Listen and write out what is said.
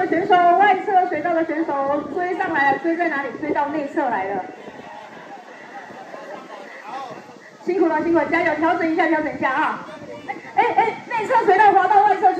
的选手，外侧水道的选手追上来了，追在哪里？追到内侧来了。辛苦了，辛苦了，加油，调整一下啊！内侧水道滑到外侧